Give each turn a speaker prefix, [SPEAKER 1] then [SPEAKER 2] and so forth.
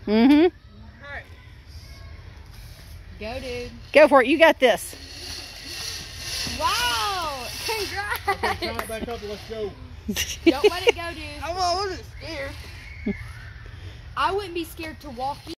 [SPEAKER 1] Mm-hmm.
[SPEAKER 2] Go, dude.
[SPEAKER 1] Go for it. You got this.
[SPEAKER 2] Wow! Congrats!
[SPEAKER 3] Okay, turn it back up and let's go.
[SPEAKER 2] Don't let it go, dude.
[SPEAKER 3] I wasn't scared.
[SPEAKER 2] I wouldn't be scared to walk